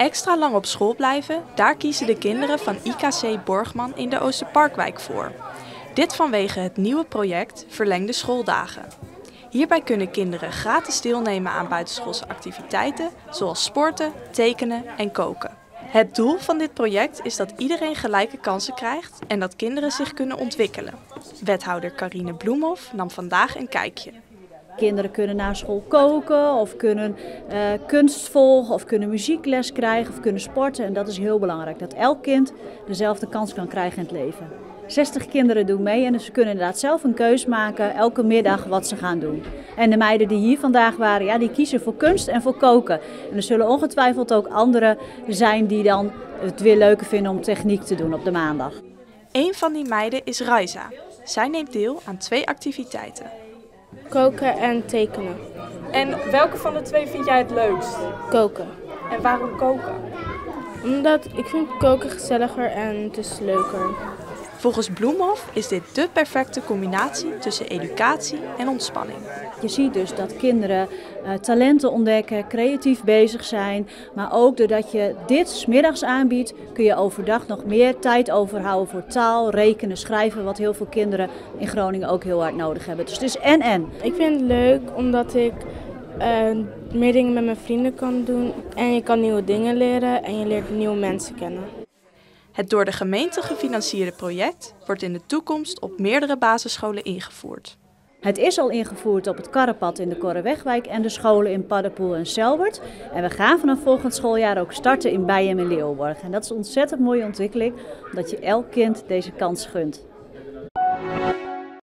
Extra lang op school blijven, daar kiezen de kinderen van IKC Borgman in de Oosterparkwijk voor. Dit vanwege het nieuwe project Verlengde Schooldagen. Hierbij kunnen kinderen gratis deelnemen aan buitenschoolse activiteiten, zoals sporten, tekenen en koken. Het doel van dit project is dat iedereen gelijke kansen krijgt en dat kinderen zich kunnen ontwikkelen. Wethouder Carine Bloemhoff nam vandaag een kijkje. Kinderen kunnen na school koken of kunnen kunst volgen of kunnen muziekles krijgen of kunnen sporten. En dat is heel belangrijk, dat elk kind dezelfde kans kan krijgen in het leven. 60 kinderen doen mee en ze kunnen inderdaad zelf een keus maken elke middag wat ze gaan doen. En de meiden die hier vandaag waren, ja, die kiezen voor kunst en voor koken. En er zullen ongetwijfeld ook anderen zijn die dan het weer leuker vinden om techniek te doen op de maandag. Een van die meiden is Raisa. Zij neemt deel aan 2 activiteiten. Koken en tekenen. En welke van de 2 vind jij het leukst? Koken. En waarom koken? Omdat ik vind koken gezelliger en het is leuker. Volgens Bloemhoff is dit de perfecte combinatie tussen educatie en ontspanning. Je ziet dus dat kinderen talenten ontdekken, creatief bezig zijn. Maar ook doordat je dit 's middags aanbiedt, kun je overdag nog meer tijd overhouden voor taal, rekenen, schrijven. Wat heel veel kinderen in Groningen ook heel hard nodig hebben. Dus het is en. Ik vind het leuk omdat ik meer dingen met mijn vrienden kan doen. En je kan nieuwe dingen leren en je leert nieuwe mensen kennen. Het door de gemeente gefinancierde project wordt in de toekomst op meerdere basisscholen ingevoerd. Het is al ingevoerd op het Karrepad in de Korrewegwijk en de scholen in Paddepoel en Selwert. En we gaan vanaf volgend schooljaar ook starten in Bijen en Leeuwenborg. En dat is een ontzettend mooie ontwikkeling, omdat je elk kind deze kans gunt.